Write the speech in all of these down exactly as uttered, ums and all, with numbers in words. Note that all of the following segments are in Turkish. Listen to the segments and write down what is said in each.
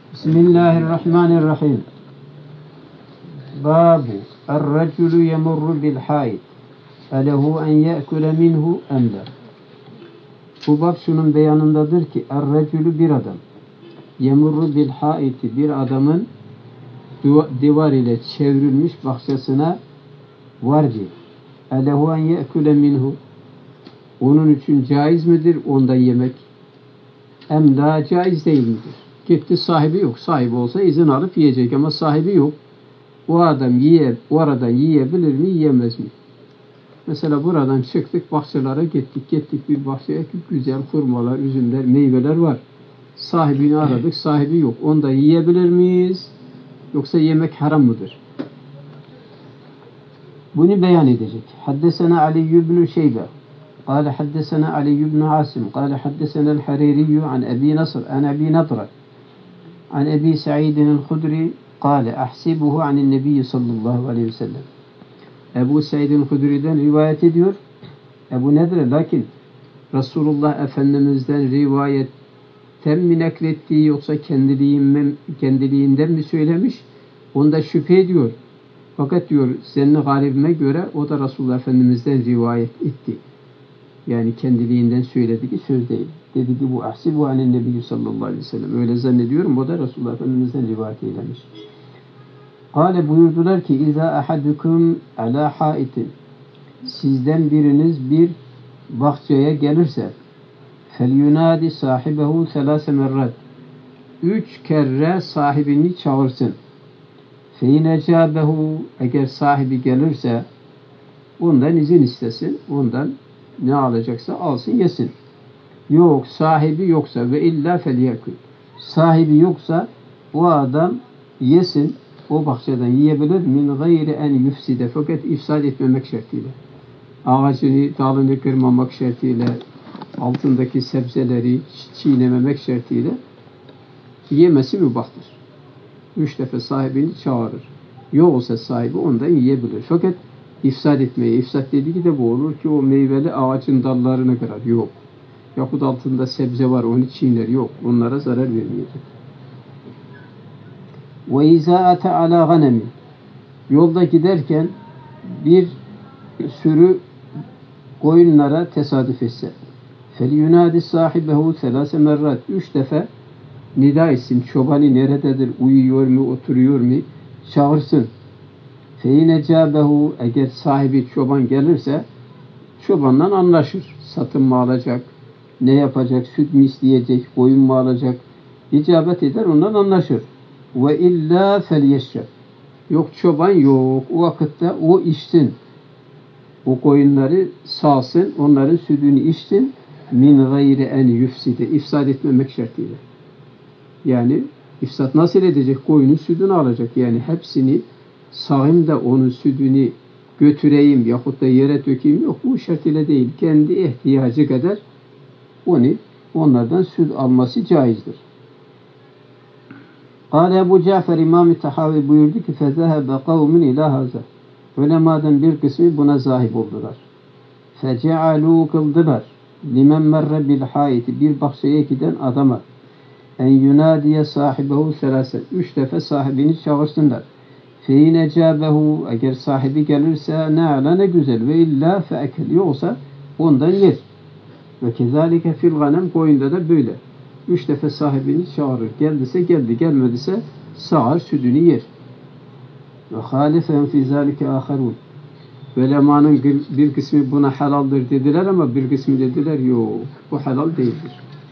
Bismillahirrahmanirrahim. Babu Er-reculu yemurru bil hayt. Alehu en ye'kule minhu emle. Bu bab şunun beyanındadır ki Er-reculu bir adam. Yemurru bil haiti, bir adamın divar ile çevrilmiş bahçesine var diye. Alehu en ye'kule minhu. Onun için caiz midir ondan yemek? Em la caiz değil midir? Gitti, sahibi yok. Sahibi olsa izin alıp yiyecek ama sahibi yok. O adam yiye, o aradan yiyebilir mi, yiyemez mi? Mesela buradan çıktık, bahçelere gittik. Gittik bir bahçeye, güzel hurmalar, üzümler, meyveler var. Sahibini aradık, sahibi yok. Onu da yiyebilir miyiz? Yoksa yemek haram mıdır? Bunu beyan edecek. Haddesena Ali ibn Şeybe. قال حدثنا علي بن عاصم قال حدثنا الحريري عن أبي نصر عن أبي نضرة عن أبي سعيد الخدري قال أحسبه عن النبي صلى الله عليه وسلم. Ebu Said'in Hudri'den rivayet ediyor. Ebu Nedre lakin Resulullah Efendimiz'den rivayetten mi naklettiği yoksa kendiliğinden, kendiliğinden mi söylemiş? Onda şüphe ediyor. Fakat diyor senin galibime göre o da Resulullah Efendimiz'den rivayet etti. Yani kendiliğinden söylediği söz değil. Dedi ki bu ahsibu anen nebiyyü sallallahu aleyhi ve sellem. Öyle zannediyorum. O da Resulullah Efendimiz'den rivayet eylemiş. Kale buyurdular ki İza ahadukum ala haitin. Sizden biriniz bir bahçeye gelirse fel yunadi sahibehu selase merrat. Üç kere sahibini çağırsın. Fe inecabehu, eğer sahibi gelirse ondan izin istesin. Ondan ne alacaksa alsın yesin. Yok sahibi yoksa ve illa felyekul. Sahibi yoksa o adam yesin. O bahçeden yiyebilir. Min gayri en yufside. Fakat ifsad etmemek şartıyla. Ağacını, dalını kırmamak şartıyla, altındaki sebzeleri çiğnememek şartıyla yemesi mübahtır. Üç defa sahibini çağırır. Yoksa sahibi ondan yiyebilir. Fakat İfsad etmeye, ifsad dediği de bu olur ki o meyveli ağacın dallarını kırar. Yok. Yahut altında sebze var, onu çiğner. Yok. Onlara zarar vermeyecek. Ve izaate ala ganemi. Yolda giderken bir sürü koyunlara tesadüf etse. Fel yunadi sahibehu selase merrat. Üç defa nida etsin. Çobanı nerededir, uyuyor mu, oturuyor mu? Çağırsın. Feyne cabehu, eğer sahibi çoban gelirse çobandan anlaşır. Satın mı alacak, ne yapacak, süt mü isteyecek, koyun mu alacak, icabet eder, ondan anlaşır. Ve illa felyeşreb. Yok çoban yok. O vakitte o içsin. O koyunları sağsın, onların sütünü içsin. Min gayri en yufside. İfsad etmemek şartıyla. Yani ifsad nasıl edecek? Koyunun sütünü alacak. Yani hepsini sağayım da onun sütünü götüreyim yahut da yere dökeyim. Yok, bu şartıyla değil. Kendi ihtiyacı kadar onu onlardan süt alması caizdir. Kâle Ebu Cafer İmam-ı Tahavi buyurdu ki فَذَهَبَ قَوْمٍ اِلٰى هَذَا. Ulemadan bir kısmı buna zahip oldular. فَجَعَلُوا kıldılar. لِمَنْ مَرَّ بِالْحَائِتِ. Bir bahçeye giden adama en yunadiye sahibehu selasen. Üç defa sahibini çağırsınlar. Feyne cabehu, eğer sahibi gelirse ne ala ne güzel, ve illa feekel, yoksa ondan yer. Ve kezalike fil ganem, koyunda da böyle. Üç defa sahibini çağırır. Geldiyse geldi, gelmediyse sağar, sütünü yer. Ve halifen fi zalike aharun. Ulemanın bir kısmı buna halaldır dediler ama bir kısmı dediler yok, bu halal değildir.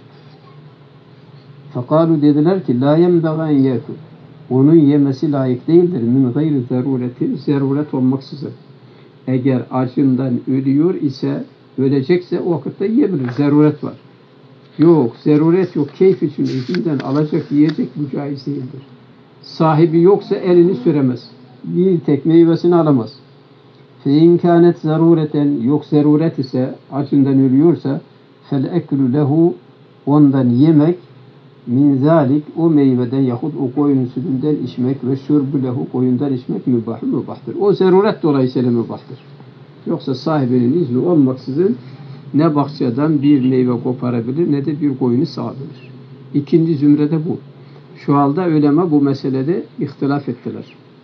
Fekalu, dediler ki la yenbeğen yekul. Onun yemesi layık değildir. Min gayri zarureti, zaruret olmaksızın. Eğer acından ölüyor ise, ölecekse o vakitte yiyebilir. Zaruret var. Yok, zaruret yok. Keyif için izinden alacak, yiyecek, bu caiz değildir. Sahibi yoksa elini süremez. Bir tek meyvesini alamaz. Fe inkânet zarureten, yok zaruret ise, acından ölüyorsa, fel eklu lehu, ondan yemek, min zalik, o meyveden yahut o koyunun sütünden içmek ve şurbu lehu, koyundan içmek mübah, mübahtır. O zaruret dolayısıyla mübahtır. Yoksa sahibinin izni olmaksızın ne bahçeden bir meyve koparabilir ne de bir koyunu sağabilir. İkinci zümrede bu. Şu halde ulema bu meselede ihtilaf ettiler.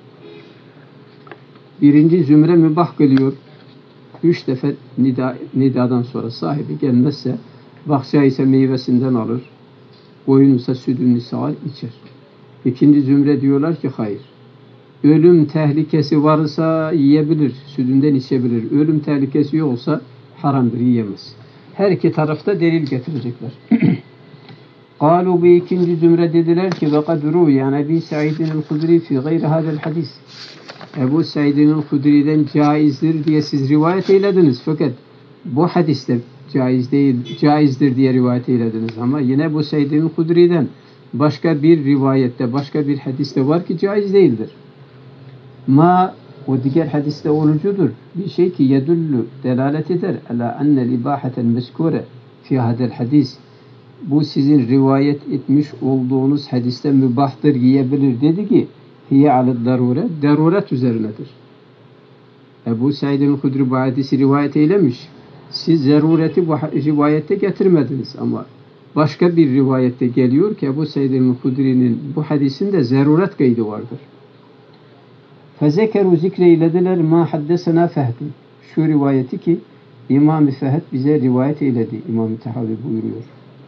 Birinci zümre mübah kılıyor. Üç defa nida, nidadan sonra sahibi gelmezse bahçe ise meyvesinden alır. Koyun ise sütünü sağar, içer. İkinci zümre diyorlar ki hayır. Ölüm tehlikesi varsa yiyebilir, sütünden içebilir. Ölüm tehlikesi yoksa haramdır, yiyemez. Her iki tarafta delil getirecekler. قالوا bu ikinci zümre dediler ki ve kad ruya Ebu Said'in el-Hudri fi gayri hadel hadis. Ebu Said'in el-Hudri'den caizdir diye siz rivayet eylediniz. Fakat bu hadiste caiz değil, caizdir diye rivayet eylediniz. Ama yine Ebu Said'in el-Hudri'den başka bir rivayette, başka bir hadiste var ki caiz değildir. Ma o diğer hadiste olucudur. Bir şey ki yedullu delalet eder ala ennel ibahatel meskure fi hadel hadis. Bu sizin rivayet etmiş olduğunuz hadiste mübahtır, yiyebilir dedi ki hiye aled darure, daruret üzerinedir. Ebu Said'in Hudri bu hadisi rivayet eylemiş. Siz zarureti bu rivayette getirmediniz ama başka bir rivayette geliyor ki Ebu Said'in Hudri'nin bu hadisinde zaruret kaydı vardır. Fezekeru zikreylediler ma haddesena Fehdun. Şu rivayeti ki İmam-ı Fehd bize rivayet eyledi. İmam-ı Tehavi buyuruyor.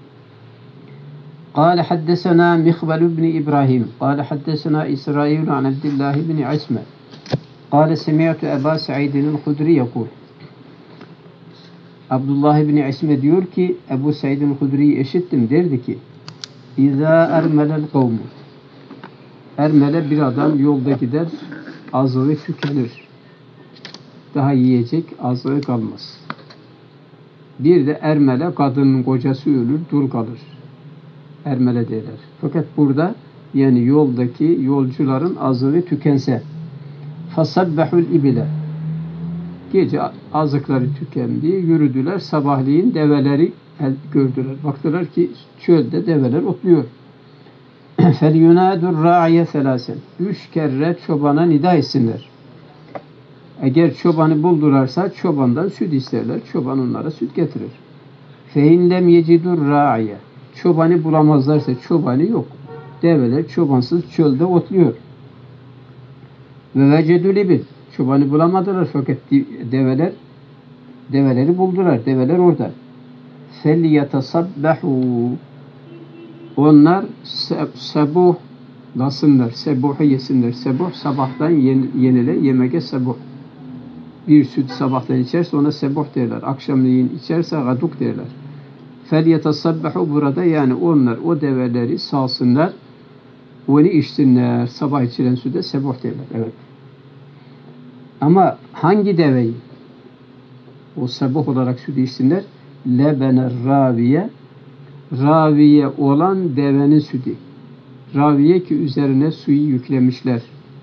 قال حدثنا مخبل بن إبراهيم قال حدثنا إسرائيل عن عبد الله بن عسمة قال سمعت أبا سعيد الخدري يقول Abdullah bin İsme diyor ki Ebu Said'in Hudri'yi işittim, derdi ki İzâ ermelel kavmu, ermele bir adam yolda gider, azığı tükenir, daha yiyecek azığı kalmaz. Bir de ermele, kadının kocası ölür, dul kalır, ermele derler. Fakat burada yani yoldaki yolcuların azığı tükense fasabbehul ibile, gece azıkları tükendi, yürüdüler, sabahleyin develeri gördüler. Baktılar ki çölde develer otluyor. فَلْيُنَادُ الرَّاعِيَ ثَلَاسًا Üç kere çobana nida etsinler. Eğer çobanı buldularsa çobandan süt isterler. Çoban onlara süt getirir. فَاِنْ لَمْ يَجِدُ الرَّاعِيَ Çobanı bulamazlarsa çobanı yok. Develer çobansız çölde otluyor. وَوَجَدُ الْاِبِلْ Çobanı bulamadılar fakat develer develeri buldular. Develer orada. فَلْيَتَصَبَّحُوا Onlar sebuhlasınlar. Sebuhu yesinler. Sebuh sabahtan yenile yemeğe sebuh. Bir süt sabahtan içerse ona sebuh derler. Akşamleyin içerse gaduk derler. فَلْيَتَصَبَّحُوا Burada yani onlar o develeri salsınlar. Onu içsinler. Sabah içilen süte sebuh derler. Evet. Ama hangi deveyi o sebuh olarak sütü içsinler? Lebener raviye raviye olan devenin sütü. Raviye ki üzerine suyu yüklemişler.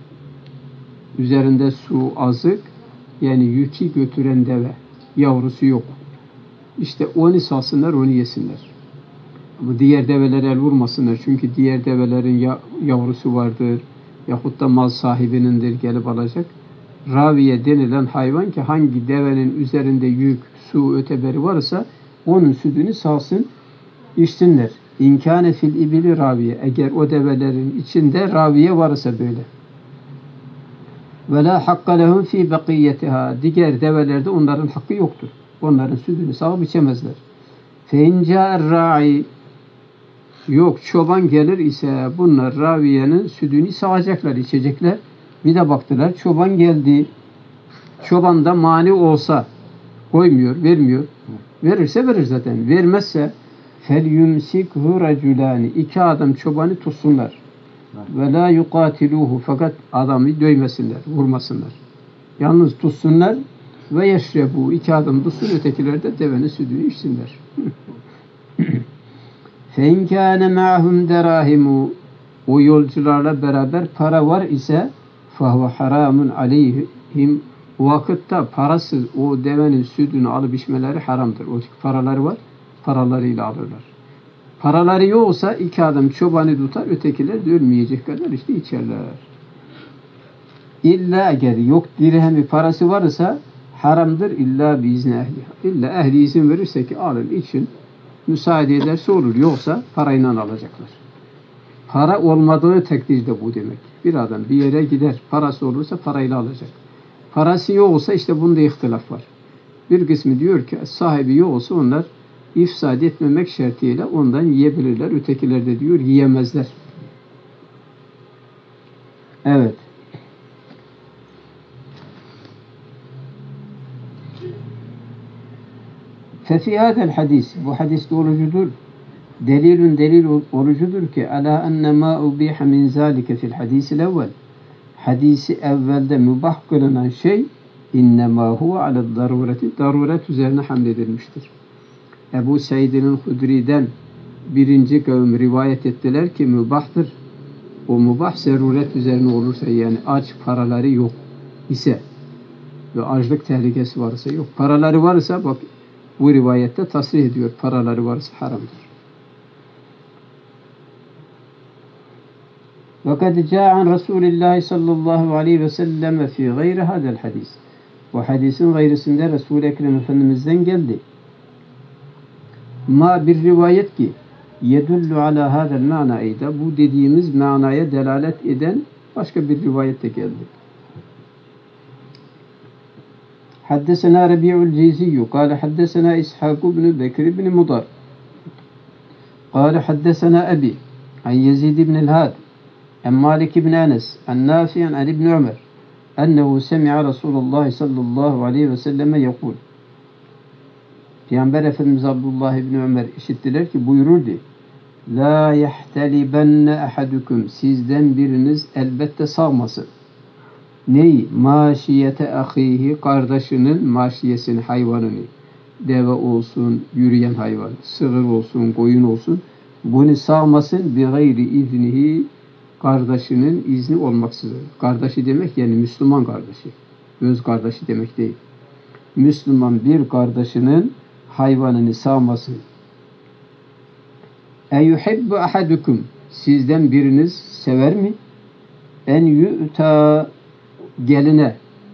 Üzerinde su azık, yani yükü götüren deve. Yavrusu yok. İşte onu salsınlar, onu yesinler. Ama diğer develere el vurmasınlar. Çünkü diğer develerin ya, yavrusu vardır. Yahut da mal sahibinindir, gelip alacak. Raviye denilen hayvan ki hangi devenin üzerinde yük, su, öteberi varsa onun sütünü salsın, içsinler. İnkâne fil ibili raviye. Eğer o develerin içinde raviye varsa böyle. Ve la hakka lehum fi bakiyetiha. Diğer develerde onların hakkı yoktur. Onların sütünü sağıp içemezler. Fe incâ'er ra'i Yok, çoban gelir ise bunlar raviyenin sütünü sağacaklar, içecekler. Bir de baktılar, çoban geldi. Çoban da mani olsa koymuyor, vermiyor. Verirse verir zaten. Vermezse فَلْيُمْسِكْهُ رَجُلَانِ İki adam çobanı tutsunlar. Ve la yuqatiluhu Fakat adamı dövmesinler, vurmasınlar. Yalnız tutsunlar ve yeşrebu. İki adam tutsun, ötekiler de devenin sütünü içsinler. فَاِنْ كَانَ مَعْهُمْ دَرَاهِمُ O yolcularla beraber para var ise فَهُوَ حَرَامٌ عَلَيْهِمْ O vakitte parasız o devenin sütünü alıp içmeleri haramdır. O paraları var, paralarıyla alırlar. Paraları yoksa iki adam çobanı tutar, ötekiler de ölmeyecek kadar işte içerler. İlla eğer yok dirhemi parası varsa haramdır illa biizni ehliha. İlla ehli izin verirse ki alın için müsaade ederse olur. Yoksa parayla alacaklar. Para olmadığı takdirde bu demek. Bir adam bir yere gider, parası olursa parayla alacak. Parası yok olsa işte bunda ihtilaf var. Bir kısmı diyor ki sahibi yok olsa onlar ifsad etmemek şartıyla ondan yiyebilirler. Ötekiler de diyor yiyemezler. Evet. Fefi hadel hadis, bu hadis doğrucudur. Delilün delil orucudur ki ala enne ma ubiha min zalike fil hadisil evvel. Hadisi evvelde mübah kılınan şey innema huve ala darureti, daruret üzerine hamledilmiştir. Ebu Said'in Hudri'den birinci kavim rivayet ettiler ki mübahtır. O mübah zaruret üzerine olursa yani aç paraları yok ise ve açlık tehlikesi varsa yok. Paraları varsa bak bu rivayette tasrih ediyor. Paraları varsa haramdır. وَقَدْ جَاءَ عَنْ رَسُولِ اللّٰهِ صَلَّى اللّٰهُ عَلَيْهِ وَسَلَّمَ فِي غَيْرِ هَذَا الْحَدِيثِ. Bu hadisin gayrısında Resul-i Ekrem Efendimiz'den geldi. Ma bir rivayet ki yedullu ala hadal ma'na eyda, bu dediğimiz manaya delalet eden başka bir rivayet de geldi. Haddesena Rabi'ul Ciziyyu kâle haddesena İshak ibn Bekir ibn Mudar kâle haddesena Ebi an Yezid ibn el-Had an Malik ibn Enes an Nafi'an an ibn Ömer ennehu semi'a Resulullah sallallahu aleyhi ve selleme yekul. Peygamber Efendimiz Abdullah ibn Ömer işittiler ki buyururdu. La yahtelibenne ahadukum, sizden biriniz elbette sağmasın. Ney? Maşiyete ahihi, kardeşinin maşiyesini, hayvanını. Deve olsun, yürüyen hayvan, sığır olsun, koyun olsun. Bunu sağmasın bi gayri iznihi, kardeşinin izni olmaksızın. Kardeşi demek yani Müslüman kardeşi. Öz kardeşi demek değil. Müslüman bir kardeşinin hayvanını sağmasın. En yuhibbu ahadukum, sizden biriniz sever mi? En yu'ta, geline.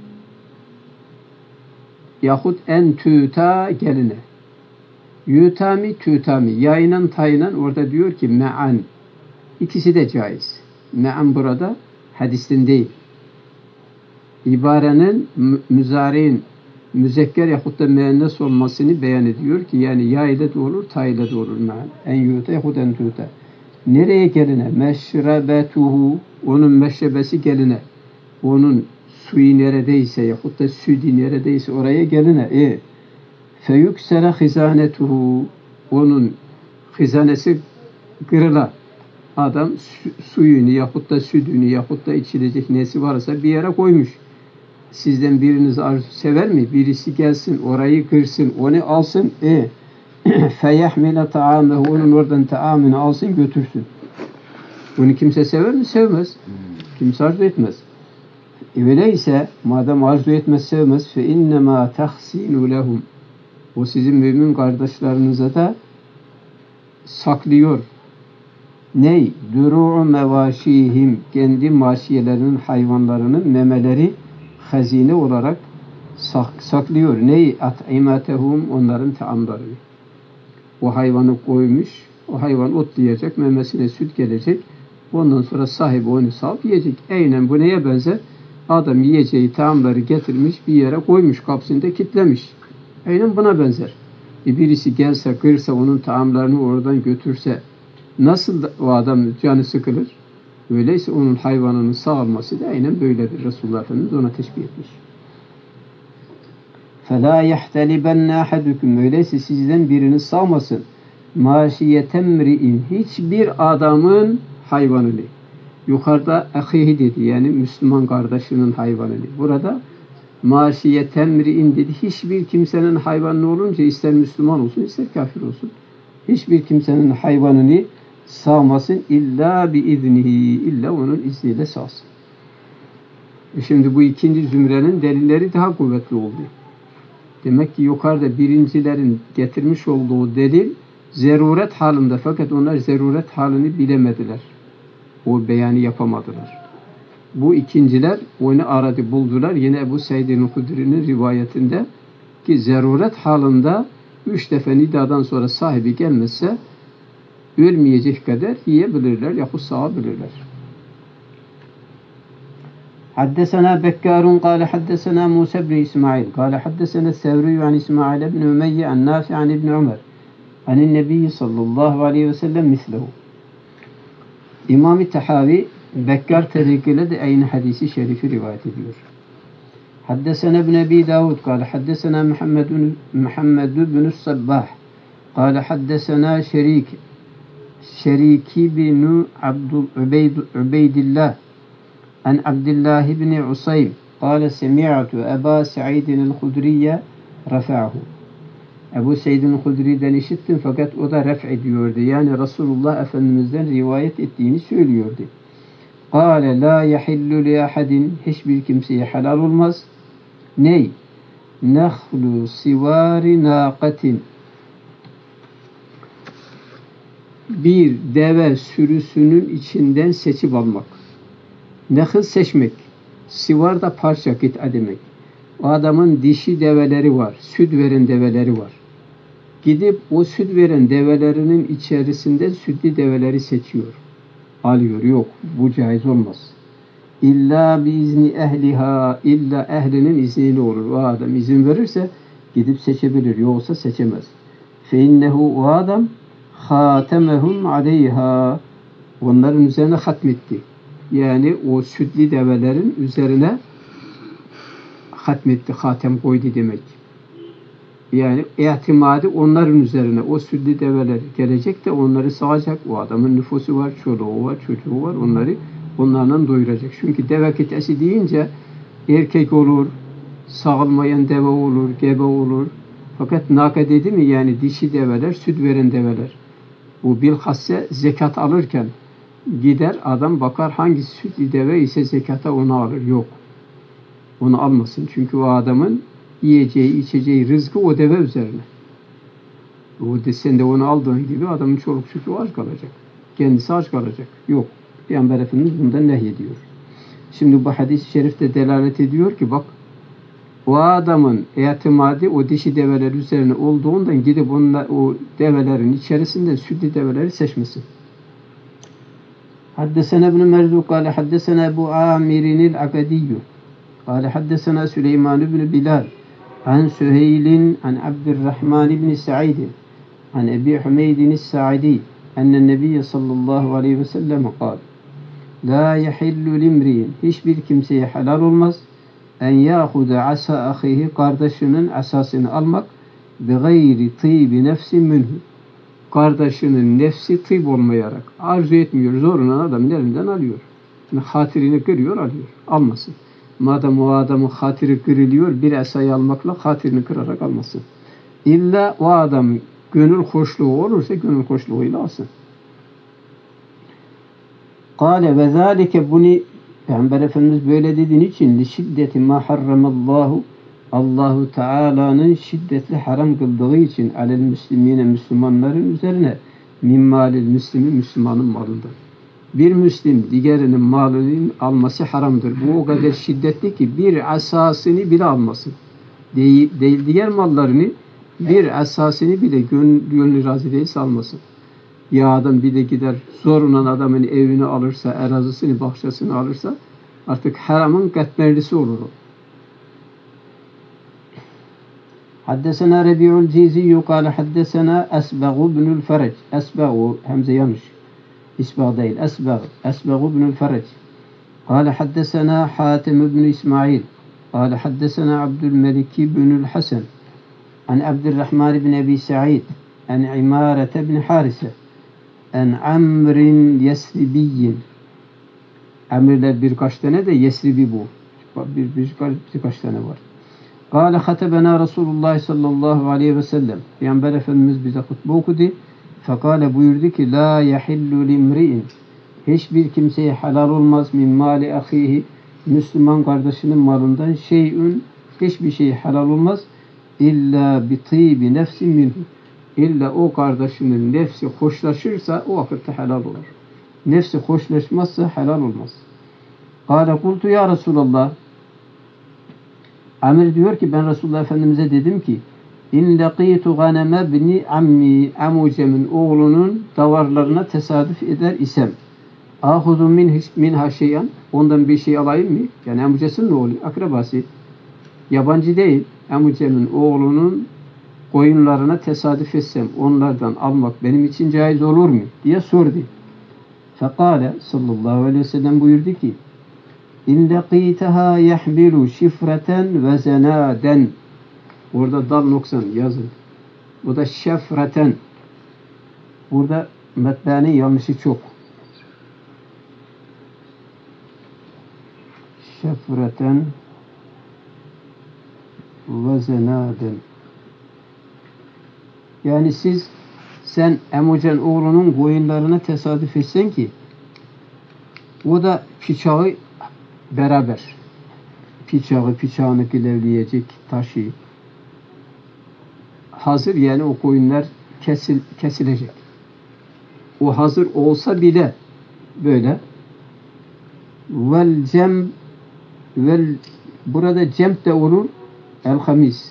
Yahut en tüta, geline. Yutami, tütami. Yayınan tayınan orada diyor ki me'an. İkisi de caiz. Me'an burada hadisten değil. İbarenin müzarein müzekker yahut da müennes olmasını beyan ediyor ki yani ya ile de olur, ta ile de olur. En yuta yahut en tuta. Nereye geline? Meşrebetuhu, onun meşrebesi geline. Onun suyu neredeyse yahut da südü neredeyse oraya geline. E, feyüksere hizanetuhu, onun hizanesi kırıla. Adam su, suyunu yahut da südünü yahut da içilecek nesi varsa bir yere koymuş. Sizden biriniz arzu sever mi? Birisi gelsin, orayı kırsın, onu alsın. E feyahmile ta'amehu, onun oradan taamını alsın, götürsün. Bunu kimse sever mi? Sevmez. Kimse arzu etmez. E öyleyse, madem arzu etmez, sevmez, fe innema tahsinu lehum. O sizin mümin kardeşlerinize de saklıyor. Ney? Duru'u mevaşihim, kendi maşiyelerinin, hayvanlarının memeleri hazine olarak sak saklıyor. Ney? At'imatehum, onların taamlarını. O hayvanı koymuş, o hayvan otlayacak, memesine süt gelecek. Ondan sonra sahibi onu sağıp yiyecek. Aynen bu neye benzer? Adam yiyeceği taamları getirmiş, bir yere koymuş, kapsında kitlemiş. Aynen buna benzer. E birisi gelse, kırsa, onun taamlarını oradan götürse, nasıl o adam canı sıkılır? Öyleyse onun hayvanının sağılması da aynen böyledir. Resulullah Efendimiz ona teşbih etmiş. فَلَا يَحْتَلِبَنَّ اَحَدُكُمْ, öyleyse sizden biriniz sağmasın. مَاشِيَتَمْرِئٍ, hiçbir adamın hayvanını. Yukarıda ahihi dedi, yani Müslüman kardeşinin hayvanını. Burada maşiyetemri'in dedi, hiçbir kimsenin hayvanı olunca ister Müslüman olsun ister kafir olsun. Hiçbir kimsenin hayvanını sağmasın illa bi iznihi, illa onun izniyle sağsın. E şimdi bu ikinci zümrenin delilleri daha kuvvetli oldu. Demek ki yukarıda birincilerin getirmiş olduğu delil zeruret halinde, fakat onlar zeruret halini bilemediler. O beyanı yapamadılar. Bu ikinciler onu aradı, buldular. Yine Ebu Said'in Hudri'nin rivayetinde ki zeruret halinde üç defa nidadan sonra sahibi gelmezse ölmeyecek kadar yiyebilirler yahut sağabilirler. Haddesena Bekkarun kâle haddesena Musa bin İsmail kâle haddesena Sevri an İsmail bin Ümeyye an Nafi an İbn Ömer anin Nebi sallallahu aleyhi ve sellem mislehu. İmam-ı Tahavi Bekkar tarikiyle de aynı hadisi şerifi rivayet ediyor. Haddesena ibn Ebi Davud kâle haddesena Muhammed Muhammed bin Sabbah kâle haddesena Şerik Şeriki bin Abdul Ubeyd Ubeydillah an Abdullah bin Usaym kâle semi'tu Eba Sa'idin el-Hudriye rafa'ahu. Ebu Said'in Hudri'den işittim fakat o da ref ediyordu. Yani Resulullah Efendimiz'den rivayet ettiğini söylüyordu. Kâle la yahillu li ahadin, hiçbir kimseye helal olmaz. Ney? Nehlu sivari nâkatin, bir deve sürüsünün içinden seçip almak. Nehil seçmek. Sivar da parça, kit'a demek. O adamın dişi develeri var, süt veren develeri var. Gidip o süt veren develerinin içerisinden sütlü develeri seçiyor. Alıyor. Yok. Bu caiz olmaz. İlla biizni ehliha, illa ehlinin izniyle olur. O adam izin verirse gidip seçebilir. Yoksa seçemez. Fe innehu, o adam hatemehum aleyha, onların üzerine hatmetti. Yani o sütlü develerin üzerine hatmetti. Hatem koydu demek. Yani itimadı onların üzerine, o sütlü develer gelecek de onları sağacak. O adamın nüfusu var, çoluğu var, çocuğu var. Onları onlarla doyuracak. Çünkü deve kitesi deyince erkek olur, sağılmayan deve olur, gebe olur. Fakat naka dedi mi, yani dişi develer, süt veren develer. Bu bilhassa zekat alırken gider adam bakar hangisi sütlü deve ise zekata onu alır. Yok. Onu almasın. Çünkü o adamın yiyeceği, içeceği, rızkı o deve üzerine. O de, sen de onu aldığın gibi adamın çoluk çocuğu aç kalacak. Kendisi aç kalacak. Yok. Peygamber Efendimiz bundan nehyediyor. Şimdi bu hadis-i şerifte delalet ediyor ki bak, o adamın itimadı o dişi develer üzerine olduğundan gidip onlar, o develerin içerisinde sütlü develeri seçmesin. Haddesena ibn Merzu kâle haddesena Ebu Amirinil Akadiyyü kâle haddesena Süleyman ibn Bilal an Süheylin an Abdurrahman ibn Sa'id an Ebi Hümeydin Sa'idi enne Nebiye sallallahu aleyhi ve sellem kâle la yahillu limri'in, hiçbir kimseye helal olmaz en yâhuda asa ahihi, kardeşinin asasını almak, bi gayri tîbi nefsin minhu, kardeşinin nefsi tîb olmayarak, arzu etmiyor, zoruna adamın elinden alıyor. Yani hatirini kırıyor, alıyor. Almasın. Madem o adamın hatiri kırılıyor, bir asayı almakla hatirini kırarak almasın. İlla o adamın gönül hoşluğu olursa gönül hoşluğuyla alsın. Kâle ve zâlike, bunu Peygamber Efendimiz böyle dediğin için li şiddeti ma harramallahu, Allahu Teala'nın şiddetli haram kıldığı için alel müslimine, Müslümanların üzerine min malil müslimi, Müslümanın malından. Bir Müslim diğerinin malını alması haramdır. Bu o kadar şiddetli ki bir asasını bile almasın. Değil, değil diğer mallarını, bir asasını bile gönlü, gönlü razı değilse almasın. Ya adam bir de gider zorundan adamın evini alırsa, erazisini, bahçesini alırsa artık haramın katmerlisi olur o. Haddesena Rebi'ul Ciziyyü kâle haddesena Esbağu ibnül Ferec. Esbağu, hemze yanlış. İsbağ değil, Esbağ. Esbağu ibnül Ferec. Kâle haddesena Hatim ibn İsmail. Kâle haddesena Abdülmelik ibnül Hasan. An Abdurrahman ibn Ebi Sa'id. An İmarete ibn Harise. En Amrin Yesribiyyin. Emirler birkaç tane de Yesribi bu. Bir, birkaç, birkaç tane var. Kâle hatebena Resulullah sallallahu aleyhi ve sellem. Peygamber Efendimiz bize hutbe okudu. Fekâle buyurdu ki la yahillu limri'in, hiçbir kimseye helal olmaz min mali ahihi, Müslüman kardeşinin malından şeyün, hiçbir şey helal olmaz illa bi tîbi nefsin minhu, İlla o kardeşinin nefsi hoşlaşırsa o vakitte helal olur. Nefsi hoşlaşmazsa helal olmaz. Kâle kultu ya Resulallah. Amir diyor ki ben Resulullah Efendimiz'e dedim ki İn laqitu ganeme bni ammi amucemin oğlunun davarlarına tesadüf eder isem ahudu min minha şeyan ondan bir şey alayım mı? Yani amucesinin oğlu, akrabası. Yabancı değil. Amucemin oğlunun koyunlarına tesadüf etsem onlardan almak benim için caiz olur mu? Diye sordu. Fekale sallallahu aleyhi ve sellem buyurdu ki İn laqitaha yahmilu şifreten ve zenaden. Orada dal noksan yazın. Bu da şefreten. Burada metbenin yanlışı çok. Şefreten ve zenaden. Yani siz sen Emucen oğlunun koyunlarına tesadüf etsen ki o da bıçağı beraber bıçağı bıçağını gilevleyecek taşı hazır, yani o koyunlar kesil, kesilecek. O hazır olsa bile böyle vel cem vel burada cem de olur el hamis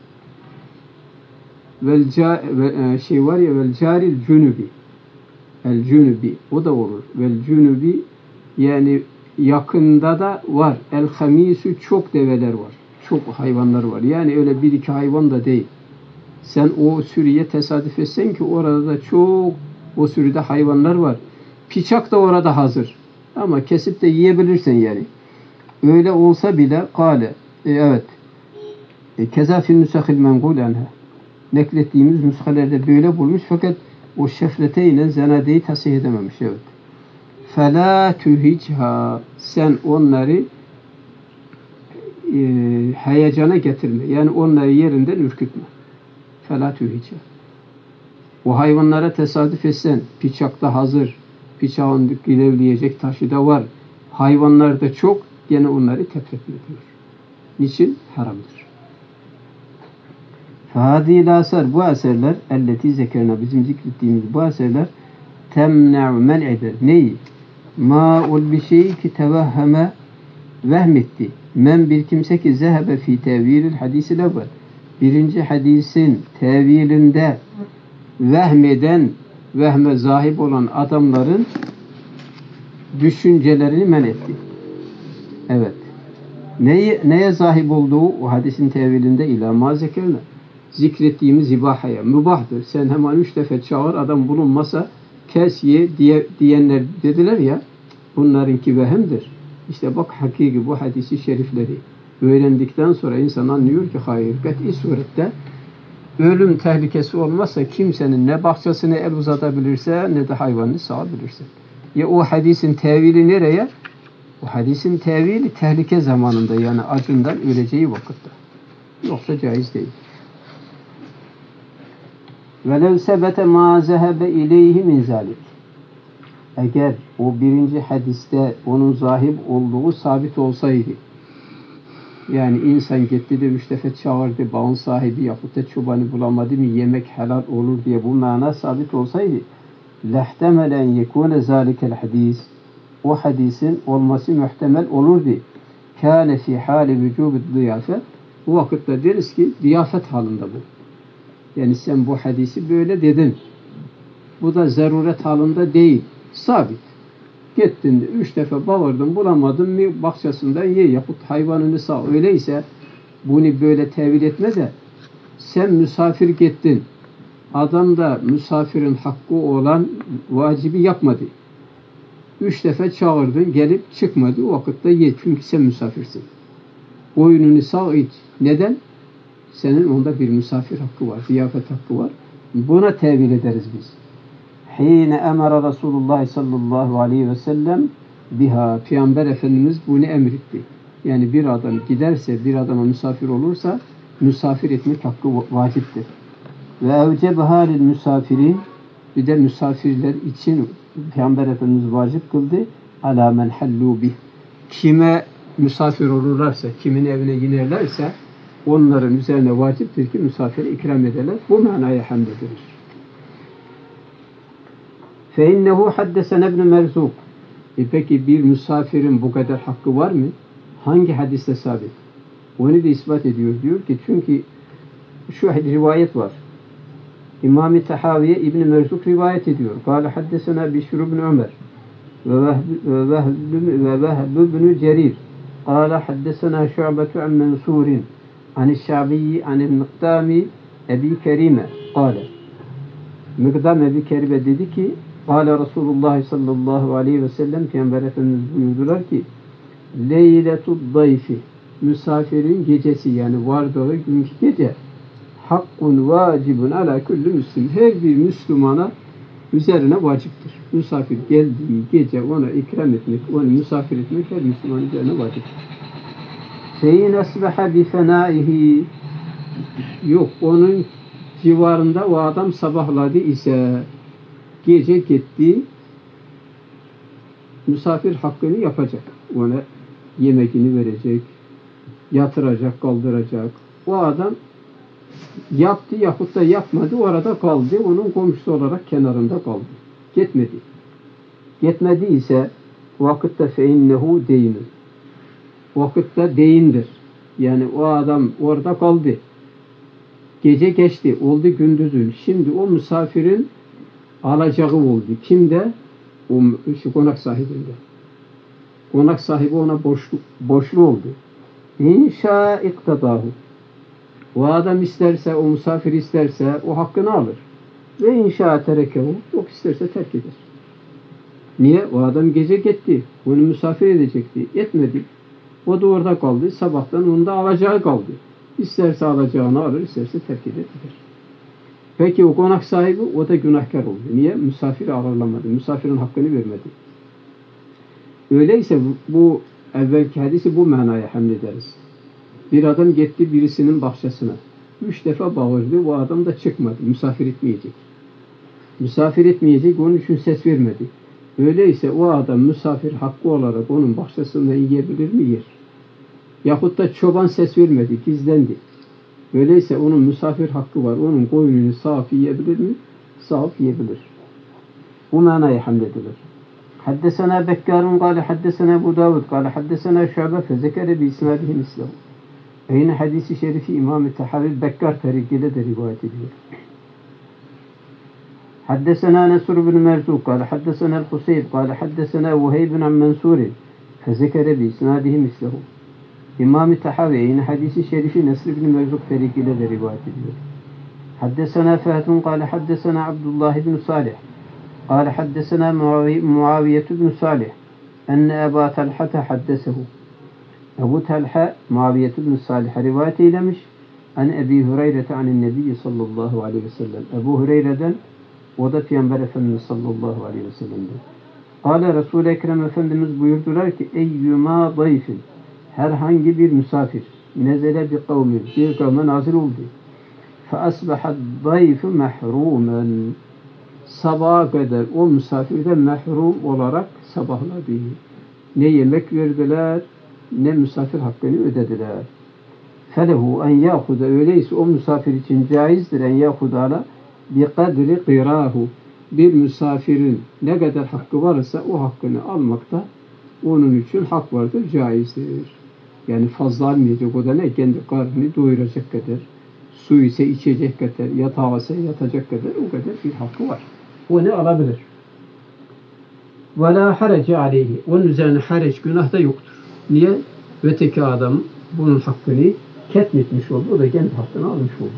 vel ca, ve, şey var ya vel caril cunubi el cunubi o da olur vel cunubi, yani yakında da var el hamisu, çok develer var, çok hayvanlar var, yani öyle bir iki hayvan da değil. Sen o sürüye tesadüf etsen ki orada da çok o sürüde hayvanlar var. Bıçak da orada hazır. Ama kesip de yiyebilirsin yani. Öyle olsa bile kâle. E, evet. E, Keza fil nusahil menqul anha. Neklettiğimiz nüshelerde böyle bulmuş fakat o şefreteyle zenadeyi tasih edememiş. Evet. Fela tuhicha. Sen onları e, heyecana getirme. Yani onları yerinden ürkütme. Fela tuhicha. O hayvanlara tesadüf etsen, bıçakta hazır, bıçağın gilevleyecek taşı da var, hayvanlar da çok, gene onları tefrikle diyor. Niçin? Haramdır. Fâdîl asar, bu eserler, elleti zekerna, bizim zikrettiğimiz bu eserler, temne'u men'eder. Neyi? Mâ'ul bir şeyi ki tevehheme vehmetti. Men bir kimse ki zehebe fi tevilil hadisi levvel. Birinci hadisin tevilinde vehmeden, vehme zahip olan adamların düşüncelerini men etti. Evet. Neye, neye zahip olduğu o hadisin tevilinde ila ma zekerine. Zikrettiğimiz ibahaya. Mübahtır. Sen hemen üç defa çağır, adam bulunmasa kes ye diye, diyenler dediler ya, bunlarınki vehemdir. İşte bak hakiki bu hadisi şerifleri öğrendikten sonra insan anlıyor ki hayır, kat'i surette ölüm tehlikesi olmazsa kimsenin ne bahçesine el uzatabilirse ne de hayvanını sağabilirse. Ya o hadisin tevili nereye? O hadisin tevili tehlike zamanında, yani acından öleceği vakitte. Yoksa caiz değil. وَلَوْ سَبَتَ مَا زَهَبَ اِلَيْهِ مِنْ ذَلِكِ. Eğer o birinci hadiste onun zahip olduğu sabit olsaydı, yani insan gitti de üç defa çağırdı, bağın sahibi yahut da çobanı bulamadı mı yemek helal olur diye bu mana sabit olsaydı لَحْتَمَلَ اَنْ يَكُونَ ذَٰلِكَ الْحَد۪يسِ. O hadisin olması muhtemel olurdu. كَانَ فِي حَالِ وُجُوبِ الضِّيَافَةِ. Bu vakitte deriz ki ziyafet halinde bu. Yani sen bu hadisi böyle dedin. Bu da zaruret halinde değil. Sabit. Gittin de üç defa bağırdın, bulamadın mı bahçesinden ye yapıp hayvanını sağ. Öyleyse bunu böyle tevil etme de sen misafir gittin. Adam da misafirin hakkı olan vacibi yapmadı. Üç defa çağırdın, gelip çıkmadı. O vakitte ye. Çünkü sen misafirsin. Oyununu sağ iç. Neden? Senin onda bir misafir hakkı var, ziyafet hakkı var. Buna tevil ederiz biz. Hine emara Resulullah sallallahu aleyhi ve sellem biha. Peygamber Efendimiz bunu emretti. Yani bir adam giderse, bir adama misafir olursa misafir etmek hakkı vaciptir. Ve evcebeha lil misafirin. Bir de misafirler için Peygamber Efendimiz vacip kıldı. Ala men hallu bih. Kime misafir olurlarsa, kimin evine giderlerse onların üzerine vaciptir ki misafire ikram ederler. Bu manaya hamd edilir. فَاِنَّهُ حَدَّسَنَ اَبْنُ مَرْزُوقٍ. E peki bir misafirin bu kadar hakkı var mı? Hangi hadiste sabit? Onu da ispat ediyor. Diyor ki çünkü şu rivayet var. İmam-ı Tahaviye İbn-i Merzuk rivayet ediyor. Kâle haddesena Bişr ibn Ömer ve Vehb ibn Cerir. Kâle haddesena Şu'betu an Mensurin an'ş-Şa'biyyi an'l-Miqdami Ebi Kerime. Kâle Miqdam Ebi Kerime dedi ki Kâle Resulullah sallallahu aleyhi ve sellem Peygamber Efendimiz buyurdular ki Leyletud dayfi misafirin gecesi yani vardığı günkü gece hakkun vacibun ala kulli müslim. Her bir Müslümana üzerine vaciptir. Misafir geldiği gece ona ikram etmek, onu misafir etmek her Müslümanın üzerine vaciptir. Fein asbaha bi fenaihi yok onun civarında o adam sabahladı ise gece gitti misafir hakkını yapacak. Ona yemekini verecek, yatıracak, kaldıracak. O adam yaptı yahut da yapmadı, orada kaldı. Onun komşusu olarak kenarında kaldı. Gitmedi. Gitmedi ise vakitte feinnehu deyinir. Vakitte deyindir. Yani o adam orada kaldı. Gece geçti. Oldu gündüzün. Şimdi o misafirin alacağı oldu. Kimde? O şu konak sahibinde. Konak sahibi ona borçlu, borçlu oldu. İnşa iktadahu. O adam isterse, o misafir isterse o hakkını alır. Ve inşa terekehu. Yok isterse terk eder. Niye? O adam gece gitti. Onu misafir edecekti. Etmedi. O da orada kaldı. Sabahtan onun da alacağı kaldı. İsterse alacağını alır, isterse terk eder. Peki o konak sahibi o da günahkar oldu. Niye? Misafiri ağırlamadı. Misafirin hakkını vermedi. Öyleyse bu evvelki hadisi bu manaya hamlederiz. Bir adam gitti birisinin bahçesine. Üç defa bağırdı. O adam da çıkmadı. Misafir etmeyecek. Misafir etmeyecek. Onun için ses vermedi. Öyleyse o adam misafir hakkı olarak onun bahçesinde yiyebilir mi? Yer. Yahut da çoban ses vermedi. Gizlendi. Öyleyse onun misafir hakkı var. Onun koyununu sağıp yiyebilir mi? Sağıp yiyebilir. Bu manaya hamledilir. Haddesena Bekkarun kâle haddesena Ebu Davud kâle haddesena Şu'be fezekere bi isnadihi mislehu. Aynı hadisi şerifi İmam-ı Tahavi Bekkar tarikiyle de rivayet ediyor. Haddesena Nesr bin Merzuk kâle haddesena el-Huseyb kâle haddesena Vuheybun an Mensurin fezekere bi isnadihi mislehu. İmam-ı Tahavi aynı hadisi şerifi Nesr bin Merzuk tarikiyle de rivayet ediyor. Haddesena Fehdun kâle haddesena Abdullah bin Salih قال حدثنا معاوية بن صالح أن أبا طلحة حدثه أبو طلحة معاوية بن صالح رواية إلمش عن أبي هريرة عن النبي صلى الله عليه وسلم أبو هريرة وضت ينبر فن صلى الله عليه وسلم قال رسول Ekrem Efendimiz buyurdular ki eyyuma dayfin herhangi bir misafir nezele bir kavmin bir kavme nazil oldu fe asbahat dayfu mahrumen sabaha kadar o misafirden mehrum olarak sabahladı. Ne yemek verdiler, ne misafir hakkını ödediler. Felehu en yâhuda öyleyse o misafir için caizdir en yâhudala bi kadri qirahu bir misafirin ne kadar hakkı varsa o hakkını almakta onun için hak vardır, caizdir. Yani fazla almayacak o da ne? Kendi karnını doyuracak kadar, su ise içecek kadar, yatağı ise yatacak kadar o kadar bir hakkı var. O ne alabilir? وَلَا حَرَجَ عَلَيْهِ onun üzerine harac, günah da yoktur. Niye? Öteki adam bunun hakkını ketmetmiş oldu. O da kendi hakkını almış oldu.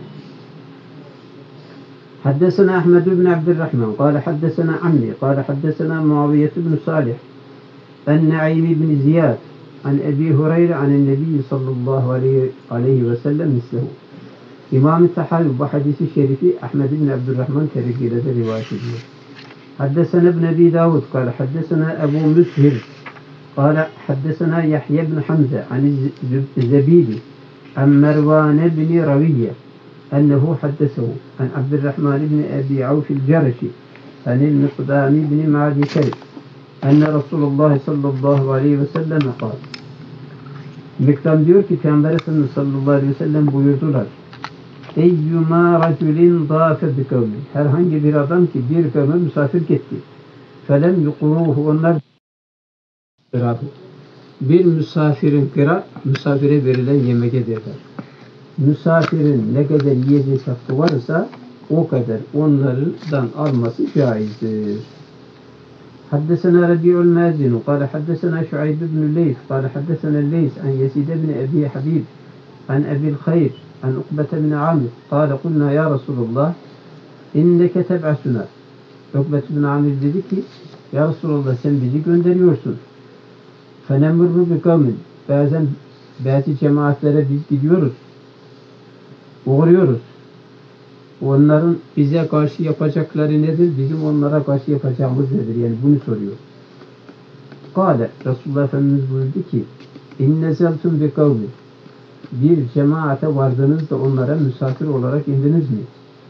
حدثنا أحمد بن عبد الرحمن قال حدثنا عمي قال حدثنا معاوية بن صالح النعيم بن زياد عن أبي هريرة عن النبي صلى الله عليه وسلم مثله. İmam-ı Tahavi bu hadisi şerifi Ahmed bin Abdurrahman tarikiyle de rivayet ediyor. Haddesena ibn Abi Davud kâle haddesena Ebu Müshir kâle haddesena Yahya ibn Hamza an Zebidi an Mervan ibn Raviyye ennehu haddesehu an Abdurrahman ibn Abi Avf el-Ceraşi anil Miqdam ibn Ma'di Kerib enne Resulullah sallallahu aleyhi ve sellem kâle. Miqdam diyor ki Peygamber Efendimiz sallallahu aleyhi ve sellem buyurdular. Eyyuma raculin dâfe bi kavmin herhangi bir adam ki bir kavme misafir gitti. Felem yukuruhu onlar bir misafirin kıra misafire verilen yemek ederler. misafirin ne kadar yiyecek hakkı varsa o kadar onlardan alması caizdir. حدثنا ربيع المازن قال حدثنا شعيب بن الليث قال حدثنا الليث عن يزيد بن أبي حبيب عن أبي الخير عن عقبة بن عامر قال قلنا يا رسول الله إنك تبعثنا. Ukbe bin Amir dedi ki ya Resulallah sen bizi gönderiyorsun. فَنَمُرُّ بِقَوْمٍ Bazen bazı cemaatlere biz gidiyoruz. Uğruyoruz. Onların bize karşı yapacakları nedir? Bizim onlara karşı yapacağımız nedir? Yani bunu soruyor. Kale Resulullah Efendimiz buyurdu ki اِنَّ زَلْتُمْ بِقَوْمٍ Bir cemaate vardınız da onlara misafir olarak indiniz mi?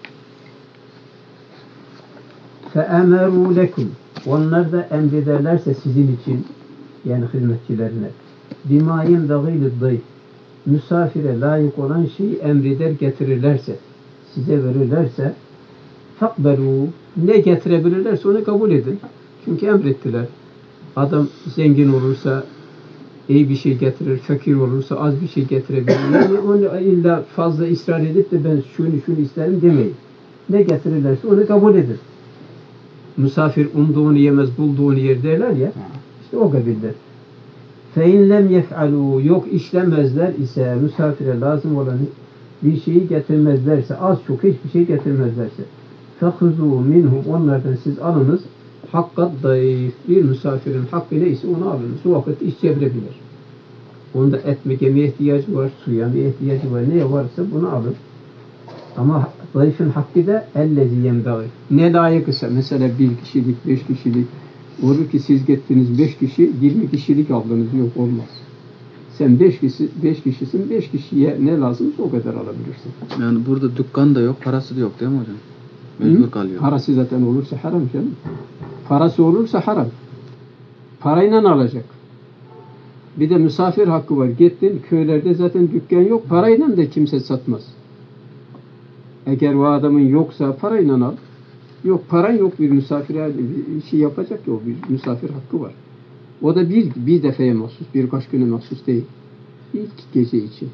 فَاَمَرُوا لَكُمْ Onlar da emrederlerse sizin için yani hizmetçilerine بِمَا يَنْبَغِي لِلضَّيْفِ Misafire layık olan şeyi emreder getirirlerse size verirlerse فَقْبَلُوا Ne getirebilirlerse onu kabul edin. Çünkü emrettiler. Adam zengin olursa iyi bir şey getirir, fakir olursa az bir şey getirebilir. Yani onu illa fazla ısrar edip de ben şunu şunu isterim demeyin. Ne getirirlerse onu kabul edin. Misafir umduğunu yemez, bulduğunu yer derler ya. İşte o kabilde. فَاِنْ لَمْ يَفْعَلُوا Yok işlemezler ise misafire lazım olan bir şeyi getirmezlerse, az çok hiçbir şey getirmezlerse فَخُذُوا minhum Onlardan siz alınız. Hakkat dayıf. Bir misafirin hakkı neyse onu alınız. O vakit iş çevirebilir. Onda etmek yemeye ihtiyacı var, suya yemeye ihtiyacı var. Neye varsa bunu alın. Ama zayıfın hakkı da ellezi yembeği. Ne layık ise mesela bir kişilik, beş kişilik olur ki siz gittiniz beş kişi, yirmi kişilik aldınız. Yok olmaz. Sen beş kişi, beş kişisin, beş kişiye ne lazımsa o kadar alabilirsin. Yani burada dükkan da yok, parası da yok değil mi hocam? Mecbur kalıyor. Parası zaten olursa haram canım. Parası olursa haram. Parayla alacak. Bir de misafir hakkı var. Gittin köylerde zaten dükkan yok. Parayla da kimse satmaz. Eğer o adamın yoksa parayla al. Yok paran yok bir misafire bir şey yapacak ya o bir misafir hakkı var. O da bir, bir defaya mahsus. Birkaç güne mahsus değil. İlk gece için.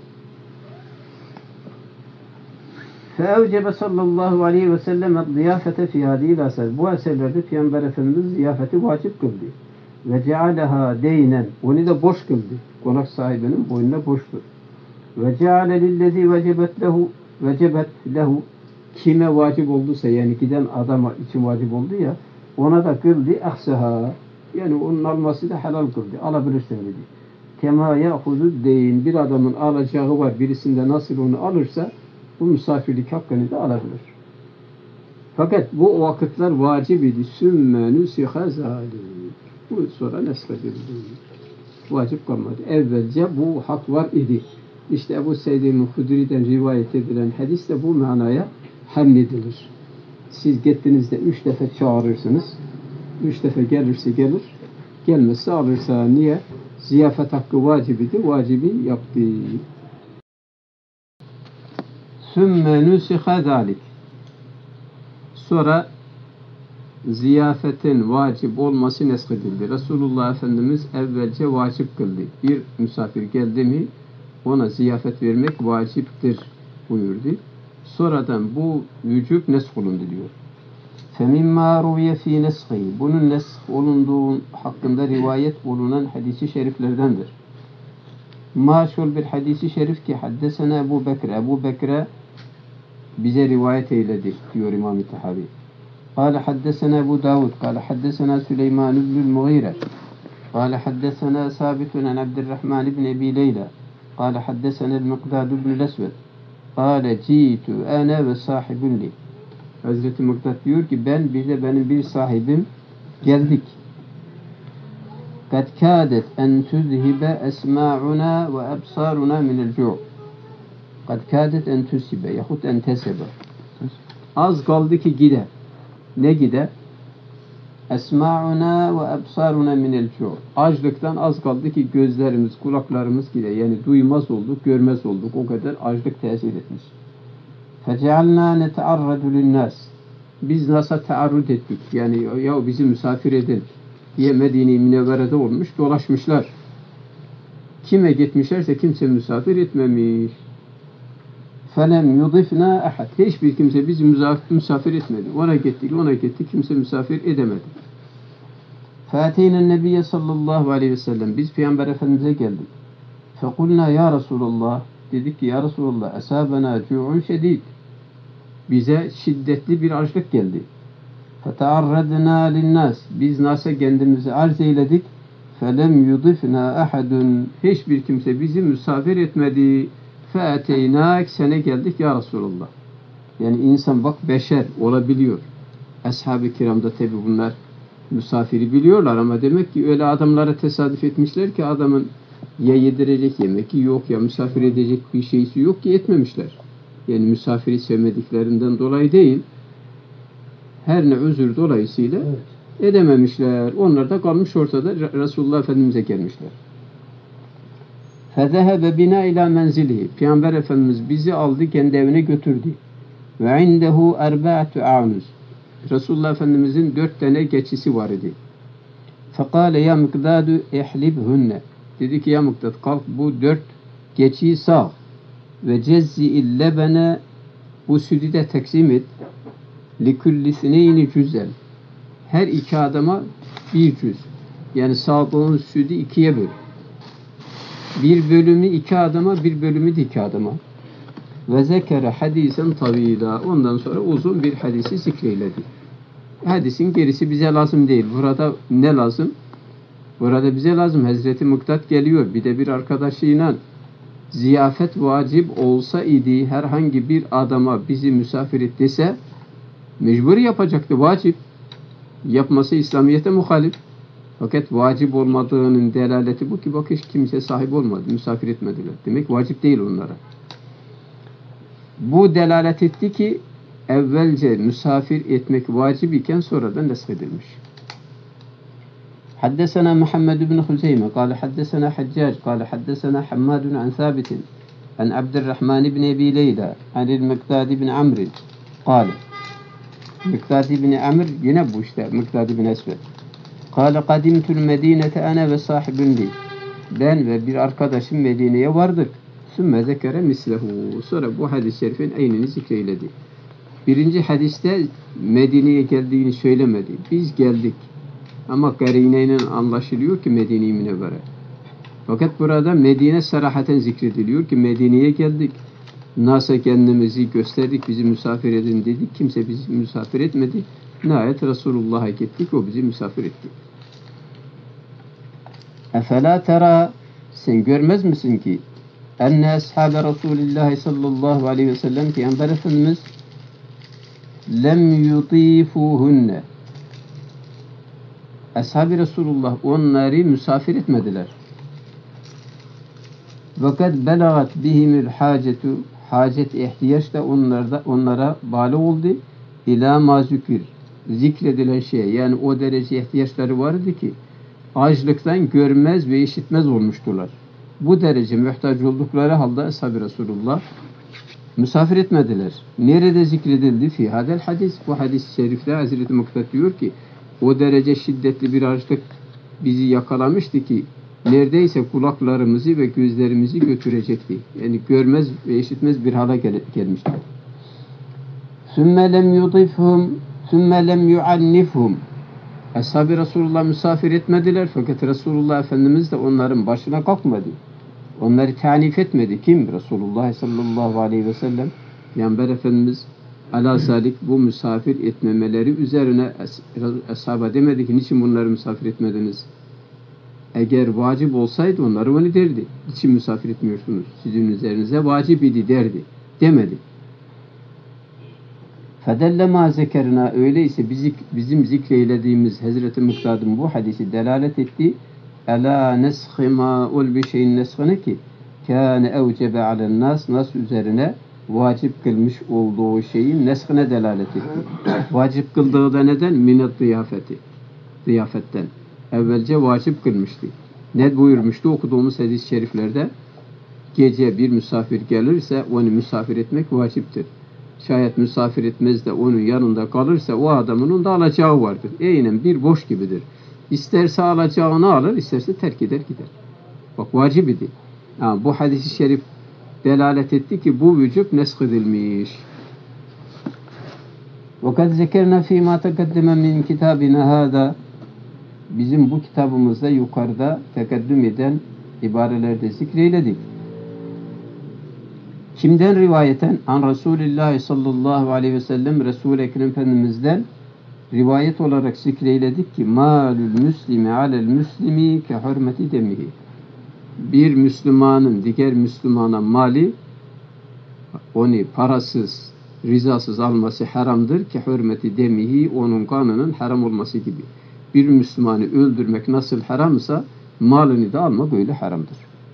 فَاَوْجَبَ sallallahu aleyhi ve sellem ziyafete fi hâdîl asel. Bu eserlerde Peygamber Efendimiz ziyafeti vacip kıldı. Ve cealeha deynen. Onu da boş kıldı. Konak sahibinin boynuna boştur. Ve ceale lillezî vecebet lehu vecebet lehu kime vacip olduysa yani giden adama için vacip oldu ya ona da kıldı ahsaha yani onun alması da helal kıldı. Alabilirsin dedi. Kema ya'hudu deyin. Bir adamın alacağı var. Birisinde nasıl onu alırsa bu misafirlik hakkını da alabilir. Fakat bu vakitler vacip idi. Sümme nüsiha zâlik. Bu sonra nesledildi. Vacip kalmadı. Evvelce bu hak var idi. İşte Ebu Seyyid-i Hudri'den rivayet edilen hadis de bu manaya hamledilir. Siz gittiğinizde üç defa çağırırsınız. Üç defa gelirse gelir. Gelmezse alırsa niye? Ziyafet hakkı vacip idi. Vacibi yaptı. Sümme nüsiha zâlik. Sonra ziyafetin vacip olması neshedildi. Resulullah Efendimiz evvelce vacip kıldı. Bir misafir geldi mi ona ziyafet vermek vaciptir buyurdu. Sonradan bu vücub nesk olundu diyor. فَمِمَّا رُوِيَ ف۪ي نَسْخِهِ Bunun nesk olunduğu hakkında rivayet bulunan hadisi şeriflerdendir. Maşhur bir hadisi şerif ki haddesene Ebu Bekir. Ebu Bekir'e bize rivayet eyledi diyor İmam-ı Tahavi. قال حدثنا أبو داود قال حدثنا سليمان بن المغيرة قال حدثنا ثابت عن عبد الرحمن بن أبي ليلى قال حدثنا المقداد بن الأسود قال جئت أنا وصاحب لي Hazreti Mıktat diyor ki ben bir de benim bir sahibim geldik. قد كادت أن تذهب أسماعنا وأبصارنا من الجوع قد كادت أن تذهب yahut أن تذهب az kaldı ki gider. Ne gider? Esma'una ve absaruna minel cu'. Açlıktan az kaldı ki gözlerimiz, kulaklarımız gider. Yani duymaz olduk, görmez olduk. O kadar açlık tesir etmiş. Fecealna netearradu linnas. Biz nasıl taarrud ettik? Yani ya bizi misafir edin diye Medine-i Münevvere'de olmuş, dolaşmışlar. Kime gitmişlerse kimse misafir etmemiş. Felem yudifna ahad. Hiçbir kimse bizi misafir etmedi. Ona gittik, ona gittik. Kimse misafir edemedi. Fateynen Nebiye sallallahu aleyhi ve sellem. Biz Peygamber Efendimiz'e geldik. Fekulna ya Resulallah. Dedik ki ya Resulallah esabena cu'un şedid. Bize şiddetli bir açlık geldi. Fetearradna linnas. Biz nasa kendimizi arz eyledik. Felem yudifna ahadun. Hiçbir kimse bizi misafir etmedi. Fe'ateynak. Sene geldik ya Resulallah. Yani insan bak beşer olabiliyor. Ashab-ı kiramda tabi bunlar misafiri biliyorlar ama demek ki öyle adamlara tesadüf etmişler ki adamın ya yedirecek yemek yok ya misafir edecek bir şeysi yok ki etmemişler. Yani misafiri sevmediklerinden dolayı değil. Her ne özür dolayısıyla evet. Edememişler. Onlar da kalmış ortada. Resulullah Efendimiz'e gelmişler. فَذَهَبَ bina ila menzilihi. Peygamber Efendimiz bizi aldı, kendi evine götürdü. Ve indehu erba'atu a'nuz. Resulullah Efendimiz'in dört tane geçisi var idi. فَقَالَ ya Mikdadu ehlibhunne. Dedi ki ya Mikdad kalk bu dört geçiyi sağ. Ve cezzi'il lebene. Bu sütü de taksim et. لِكُلِّسِنَيْنِ cüzel. Her iki adama bir cüz. Yani sağdığın sütü ikiye böl. Bir bölümü iki adama, bir bölümü de iki adama. Ve zekere hadisen tavila. Ondan sonra uzun bir hadisi zikreyledi. Hadisin gerisi bize lazım değil. Burada ne lazım? Burada bize lazım. Hazreti Mikdad geliyor. Bir de bir arkadaşıyla ziyafet vacip olsa idi herhangi bir adama bizi misafir et dese mecbur yapacaktı. Vacip. Yapması İslamiyet'e muhalif. Fakat vacip olmadığının delaleti bu ki bak hiç kimse sahip olmadı. Misafir etmediler. Demek vacip değil onlara. Bu delalet etti ki evvelce misafir etmek vacip iken sonradan neshedilmiş. Haddesena Muhammed ibn Huzeyme kâle haddesena Haccac kâle haddesena Hammadun an Thabitin an Abdurrahman ibn Ebi Leyla anil Mikdad ibn Amr kâle Mikdad ibn Amr yine bu işte Mikdad ibn Esved kâle kadimtul medinete ana ve sahibun li. Ben ve bir arkadaşım Medine'ye vardık. Sümme zekere mislehu. Sonra bu hadis-i şerifin aynını zikreyledi. Birinci hadiste Medine'ye geldiğini söylemedi. Biz geldik. Ama garineyle anlaşılıyor ki Medine-i Münevvere. Fakat burada Medine sarahaten zikrediliyor ki Medine'ye geldik. Nasıl kendimizi gösterdik, bizi misafir edin dedik. Kimse bizi misafir etmedi. Nihayet Resulullah'a gittik, o bizi misafir etti. Efela tera, sen görmez misin ki enne ashabe Resulullah sallallahu aleyhi ve sellem Peygamber Efendimiz lem yutifuhunne. Ashab-ı Resulullah onları misafir etmediler. Fakat belagat bihimül hacetu, hacet ihtiyaç da onlarda onlara bağlı oldu. İlâ mazükür, zikredilen şey, yani o derece ihtiyaçları vardı ki açlıktan görmez ve işitmez olmuştular. Bu derece muhtaç oldukları halde Ashab-ı Resulullah misafir etmediler. Nerede zikredildi? Fi hadel hadis. Bu hadis-i şerifte Hazreti Mikdad diyor ki o derece şiddetli bir açlık bizi yakalamıştı ki neredeyse kulaklarımızı ve gözlerimizi götürecekti. Yani görmez ve işitmez bir hale gel gelmişti. Sümme lem yudifhum sümme lem yuannifhum. Ashab-ı Resulullah misafir etmediler fakat Resulullah Efendimiz de onların başına kalkmadı. Onları tanif etmedi. Kim? Resulullah sallallahu aleyhi ve sellem. Peygamber Efendimiz alâsalik bu misafir etmemeleri üzerine ashaba demedi ki niçin bunları misafir etmediniz? Eğer vacip olsaydı onları onu derdi. Niçin misafir etmiyorsunuz? Sizin üzerinize vacip idi derdi. Demedi. Fedelle ma zekerna, öyleyse bizim, bizim zikreylediğimiz Hazreti Mikdad'ın bu hadisi delalet etti. Ela neshi ma'ul bir şeyin neshine ki kâne evcebe alen nas, nas üzerine vacip kılmış olduğu şeyin neshine delalet etti. Vacip kıldığı da neden? Minet ziyafeti. Ziyafetten. Evvelce vacip kılmıştı. Ne buyurmuştu okuduğumuz hadis-i şeriflerde? Gece bir misafir gelirse onu misafir etmek vaciptir. Şayet misafir etmez de onun yanında kalırsa o adamın da alacağı vardır. Eynen bir boş gibidir. İsterse alacağını alır, isterse terk eder gider. Bak vacip idi. Yani bu hadis-i şerif delalet etti ki bu vücub nesk edilmiş. وَقَدْ ذَكَرْنَا ف۪ي مَا تَقَدَّمَ مِنْ كِتَابِنَا هَذَا Bizim bu kitabımızda yukarıda tekaddüm eden ibarelerde zikreyledik. Kimden rivayeten? An Resulullah sallallahu aleyhi ve sellem Resul-i Ekrem Efendimiz'den rivayet olarak zikreyledik ki malul müslimi alel müslimi ke hürmeti demihi. Bir Müslümanın diğer Müslümana mali onu parasız, rızasız alması haramdır ki hürmeti demihi onun kanının haram olması gibi. Bir Müslümanı öldürmek nasıl haramsa malını da almak öyle haramdır.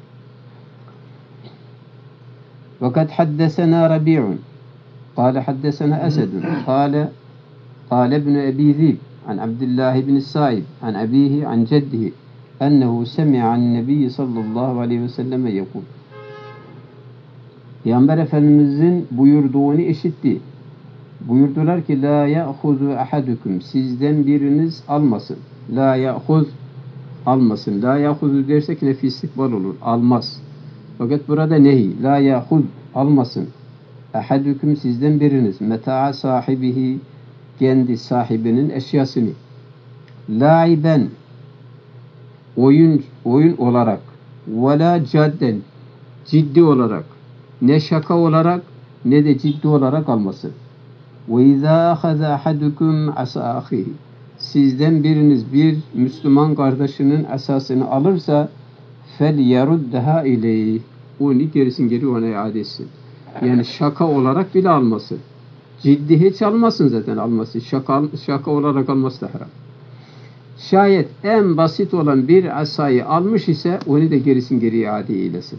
وقد حدثنا ربيع قال حدثنا أسد قال قال ابن أبي ذئب عن عبد الله بن السائب عن أبيه عن جده أنه سمع عن النبي صلى الله عليه وسلم يقول Peygamber Efendimizin buyurduğunu işitti. Buyurdular ki la ya'huzu ahadukum sizden biriniz almasın. La ya'huz almasın. La ya'huzu dersek nefi istikbal olur. Almaz. Fakat burada nehi. La ya'huz almasın. Ahadukum sizden biriniz. Meta'a sahibihi kendi sahibinin eşyasını. Laiben oyun oyun olarak ve la cadden ciddi olarak ne şaka olarak ne de ciddi olarak almasın. وَاِذَا أَخَذَ أَحَدُكُمْ عَسَى أَخِيهِ Sizden biriniz bir Müslüman kardeşinin esasını alırsa فَلْيَرُدَّهَا اِلَيْهِ Onu gerisin geri ona iade etsin. Yani şaka olarak bile almasın. Ciddi hiç almasın zaten alması. Şaka, şaka olarak alması da haram. Şayet en basit olan bir asayı almış ise onu da gerisin geri iade eylesin.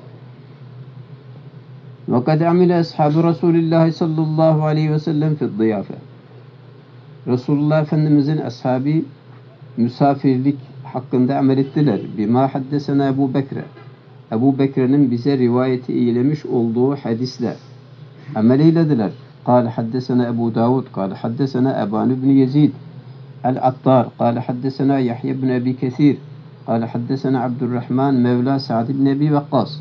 وَقَدْ عَمِلَ أَصْحَابُ رَسُولِ اللّٰهِ صَلَّى اللّٰهُ عَلَيْهِ وَسَلَّمْ فِي الضِّيَافَةِ Resulullah Efendimizin ashabi misafirlik hakkında amel ettiler. Bima haddesena Ebu Bekre. Ebu Bekre'nin bize rivayeti eylemiş olduğu hadisle amel eylediler. قال حدثنا أبو داود قال حدثنا أبان بن يزيد العطار قال حدثنا يحيى بن أبي كثير قال حدثنا عبد الرحمن مولى سعد بن أبي وقاص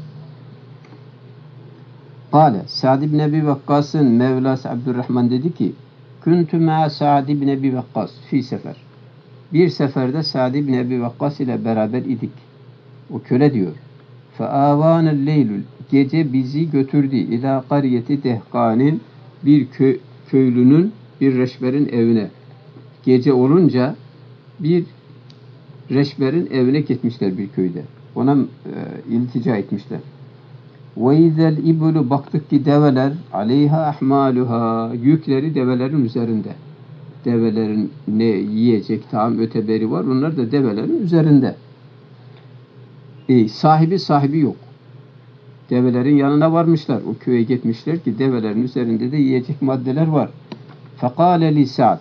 قال Sa'd ibn Ebi Vakkas'ın Mevlası Abdurrahman dedi ki Küntü ma Sa'd ibn Ebi Vakkas fi sefer. Bir seferde Sa'd ibn Ebi Vakkas ile beraber idik. O köle diyor. Fe'avânel leylül gece bizi götürdü ila qariyeti dehkanin bir kö köylünün bir reşberin evine. Gece olunca bir reşberin evine gitmişler bir köyde. Ona e, iltica etmişler. وَاِذَا الْاِبُلُ baktık ki develer aleyha ahmaluha yükleri develerin üzerinde. Develerin ne yiyecek tam öteberi var. Onlar da develerin üzerinde. E, sahibi sahibi yok. Develerin yanına varmışlar. O köye gitmişler ki develerin üzerinde de yiyecek maddeler var. فَقَالَ لِ Sa'd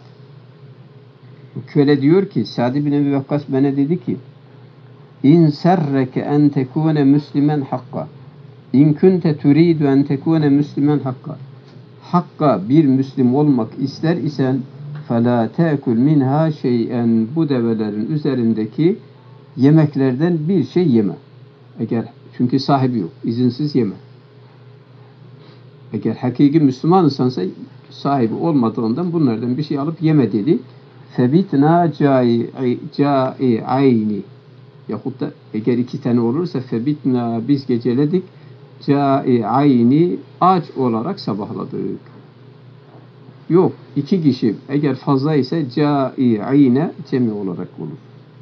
köle diyor ki Sa'd bin Ebi Vakkas bana dedi ki اِنْ سَرَّكَ اَنْ تَكُونَ مُسْلِمًا حَقَّ İn kunte turidu en tekune müslümen hakka. Hakka bir Müslim olmak ister isen fela te'kul minha şey'en bu develerin üzerindeki yemeklerden bir şey yeme. Eğer çünkü sahibi yok. İzinsiz yeme. Eğer hakiki Müslüman insansa sahibi olmadığından bunlardan bir şey alıp yeme dedi. Febitna ca'i ayni yahut da eğer iki tane olursa febitna biz geceledik Câi ayni aç olarak sabahladık. Yok, iki kişi eğer fazla ise câi ayne cemi olarak olur.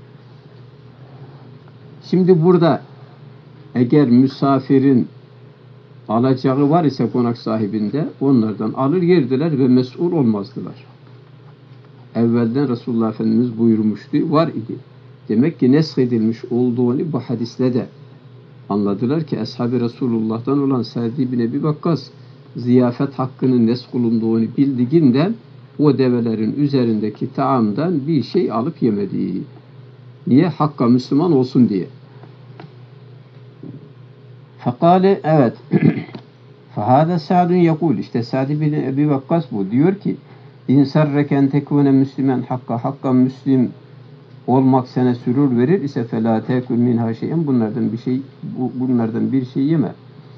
Şimdi burada eğer misafirin alacağı var ise konak sahibinde onlardan alır yerdiler ve mesul olmazdılar. Evvelden Resulullah Efendimiz buyurmuştu, var idi. Demek ki nesk edilmiş olduğunu bu hadisle de anladılar ki Ashab-ı Resulullah'tan olan Sa'd ibn Ebi Vakkas ziyafet hakkının nesk olunduğunu bildiğinden o develerin üzerindeki taamdan bir şey alıp yemedi. Niye? Hakka Müslüman olsun diye. Fekale evet. Fehâde Sa'dun yekûl. İşte Sa'd ibn Ebi Vakkas bu. Diyor ki İn serreken tekûne Müslümen hakka hakka Müslim olmak sana sürur verir ise felâ tekûl minhâ şeyen bunlardan bir şey bu, bunlardan bir şey yeme.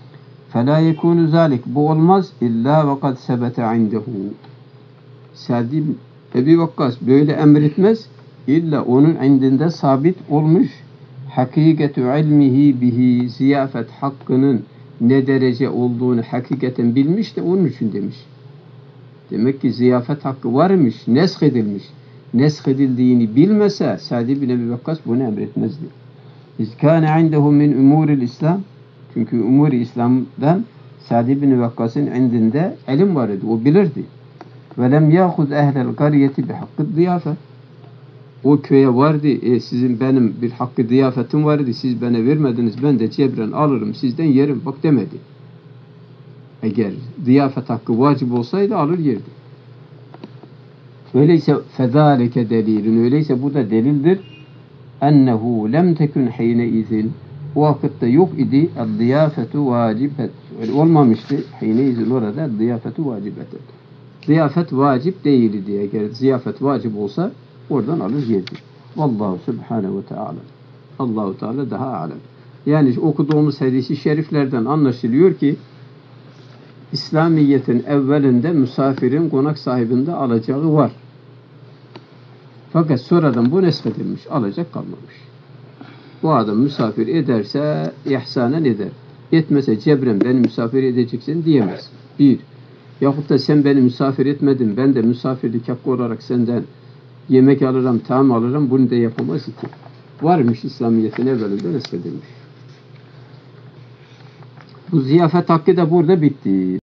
فَلَا يَكُونُ ذَٰلِكَ Bu olmaz. İlla وَقَدْ سَبَتَ عِنْدَهُ Sa'd ibn Ebi Vakkas böyle emretmez. İlla onun indinde sabit olmuş. Hakikatu ilmihi bihi ziyafet hakkının ne derece olduğunu hakikaten bilmiş de onun için demiş. Demek ki ziyafet hakkı varmış, nesk edilmiş. Nesk edildiğini bilmese Sa'd ibn Ebi Vakkas bunu emretmezdi. İzkâne indehu min umuril İslam çünkü umur-i İslam'dan Sa'd ibn Vakkas'ın indinde ilim var idi, o bilirdi. Ve lem yâhuz ehlel kariyeti bi hakkı ziyafet o köye vardı, e, sizin benim bir hakkı ziyafetim vardı, siz bana vermediniz, ben de cebren alırım, sizden yerim, bak demedi. Eğer ziyafet hakkı vacip olsaydı alır yerdi. Öyleyse fezâlike delilin, öyleyse bu da delildir. Ennehu lem tekün hine izin, o vakitte yok idi, ziyafetu vacibet, öyle olmamıştı, hine izin orada ziyafetu vacibet. Ziyafet vacip değildi diye, eğer ziyafet vacip olsa oradan alır yerdi. Vallahu subhanehu ve teala. Allahu Teala daha alem. Yani okuduğumuz hadis-i şeriflerden anlaşılıyor ki İslamiyet'in evvelinde misafirin konak sahibinde alacağı var. Fakat sonradan bu neshedilmiş, alacak kalmamış. Bu adam misafir ederse ihsanen eder. Etmese cebren beni misafir edeceksin diyemez. Bir. Yahut da sen beni misafir etmedin, ben de misafirlik hakkı olarak senden yemek alırım, tam alırım, bunu da yapamaz ki. Varmış İslamiyet'in evvelinde neshedilmiş. Bu ziyafet hakkı da burada bitti.